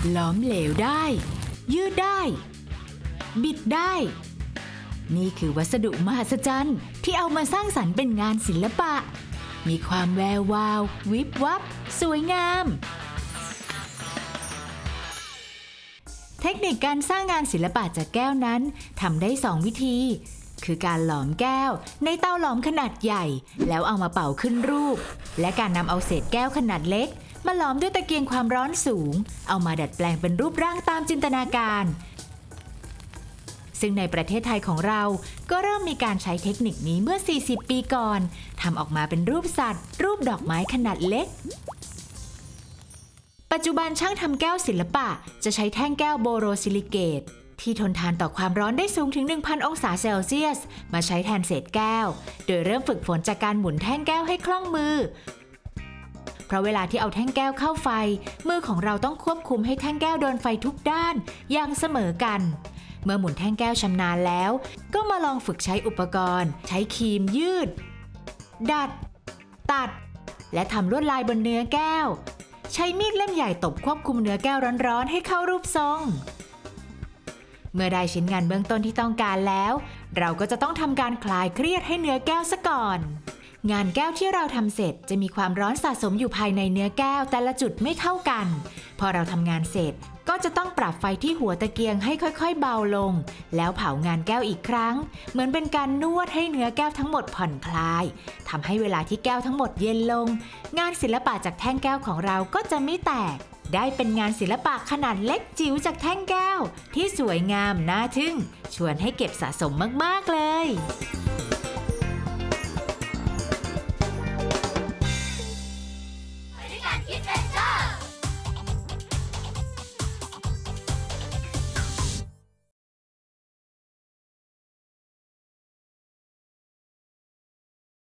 หลอมเหลวได้ยืดได้บิดได้นี่คือวัสดุมหัศจรรย์ที่เอามาสร้างสรรค์เป็นงานศิลปะมีความแวววาววิบวับสวยงามเทคนิคการสร้างงานศิลปะจากแก้วนั้นทำได้2 วิธีคือการหลอมแก้วในเตาหลอมขนาดใหญ่แล้วเอามาเป่าขึ้นรูปและการนำเอาเศษแก้วขนาดเล็กมาหลอมด้วยตะเกียงความร้อนสูงเอามาดัดแปลงเป็นรูปร่างตามจินตนาการซึ่งในประเทศไทยของเราก็เริ่มมีการใช้เทคนิคนี้เมื่อ40 ปีก่อนทำออกมาเป็นรูปสัตว์รูปดอกไม้ขนาดเล็กปัจจุบันช่างทำแก้วศิลปะจะใช้แท่งแก้วโบโรซิลิเกตที่ทนทานต่อความร้อนได้สูงถึง 1,000 องศาเซลเซียสมาใช้แทนเศษแก้วโดยเริ่มฝึกฝนจากการหมุนแท่งแก้วให้คล่องมือเพราะเวลาที่เอาแท่งแก้วเข้าไฟมือของเราต้องควบคุมให้แท่งแก้วโดนไฟทุกด้านอย่างเสมอกันเมื่อหมุนแท่งแก้วชำนาญแล้วก็มาลองฝึกใช้อุปกรณ์ใช้ครีมยืดดัดตัดและทำลวดลายบนเนื้อแก้วใช้มีดเล่มใหญ่ตบควบคุมเนื้อแก้วร้อนๆให้เข้ารูปทรงเมื่อได้ชิ้นงานเบื้องต้นที่ต้องการแล้วเราก็จะต้องทำการคลายเครียดให้เนื้อแก้วซะก่อนงานแก้วที่เราทำเสร็จจะมีความร้อนสะสมอยู่ภายในเนื้อแก้วแต่ละจุดไม่เท่ากันพอเราทำงานเสร็จก็จะต้องปรับไฟที่หัวตะเกียงให้ค่อยๆเบาลงแล้วเผางานแก้วอีกครั้งเหมือนเป็นการนวดให้เนื้อแก้วทั้งหมดผ่อนคลายทำให้เวลาที่แก้วทั้งหมดเย็นลงงานศิลปะจากแท่งแก้วของเราก็จะไม่แตกได้เป็นงานศิลปะขนาดเล็กจิ๋วจากแท่งแก้วที่สวยงามน่าทึ่งชวนให้เก็บสะสมมากๆเลย